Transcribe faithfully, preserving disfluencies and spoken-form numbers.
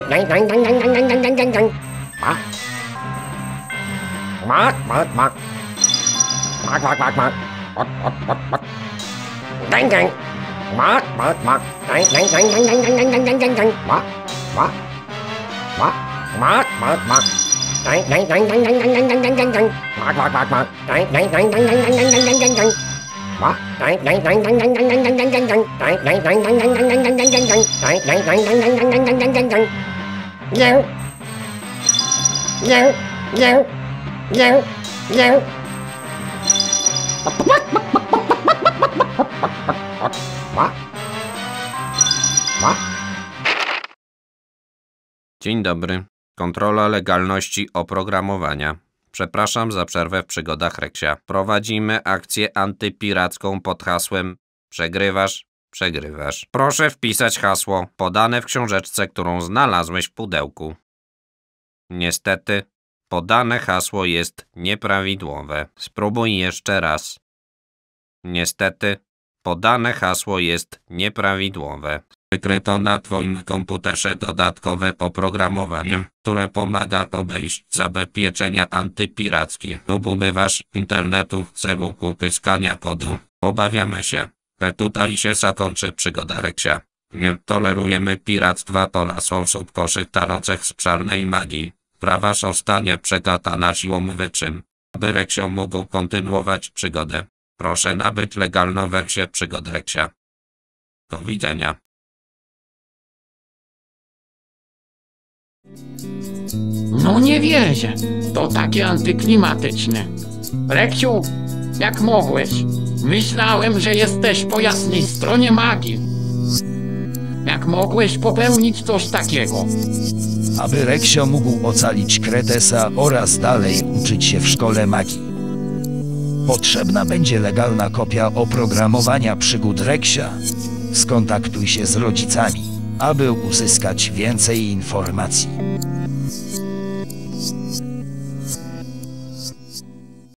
Dang, dang, dang, dang, dang, dang, dang, dang, dang. Bark. Bark, bark, bark. Bark, bark, bark, bark. Bark, bark, bark, bark. Dang, dang. Bark, bark, bark. Dang, dang, dang, dang, dang, dang, dang, dang, dang, dang. Bark, bark. Bark, bark, bark, bark. Dang, dang, dang, dang, dang, dang, dang, dang, dang, dang. Bark, bark, bark, bark. Dang, dang, dang, dang, dang, dang, dang, dang, dang, dang. Bark. Dang, dang, dang, dang, dang, dang, dang, dang, dang, dang. Dang, dang, dang, dang, dang, dang, dang, dang, dang, dang. Dang, dang, dang, dang, dang, dang, dang, dang, dang, dang. Dang. Dang, dang, dang, dang. Dzień dobry. Kontrola legalności oprogramowania. Przepraszam za przerwę w przygodach Reksia. Prowadzimy akcję antypiracką pod hasłem Przegrywasz, przegrywasz. Proszę wpisać hasło podane w książeczce, którą znalazłeś w pudełku. Niestety, podane hasło jest nieprawidłowe. Spróbuj jeszcze raz. Niestety, podane hasło jest nieprawidłowe. Wykryto na Twoim komputerze dodatkowe oprogramowanie, które pomaga obejść zabezpieczenia antypirackie lub ubywasz internetu w celu uzyskania kodu. Obawiamy się, że tutaj się zakończy przygoda Reksia. Nie tolerujemy piractwa oraz osób korzystających z czarnej magii. Sprawa zostanie przegadana siłą wyczyn. Aby Reksio mógł kontynuować przygodę, proszę nabyć legalną wersję przygód Reksia. Do widzenia. No nie wierzę, to takie antyklimatyczne. Reksiu, jak mogłeś? Myślałem, że jesteś po jasnej stronie magii. Jak mogłeś popełnić coś takiego? Aby Reksio mógł ocalić Kretesa oraz dalej uczyć się w szkole magii, potrzebna będzie legalna kopia oprogramowania przygód Reksia. Skontaktuj się z rodzicami, aby uzyskać więcej informacji.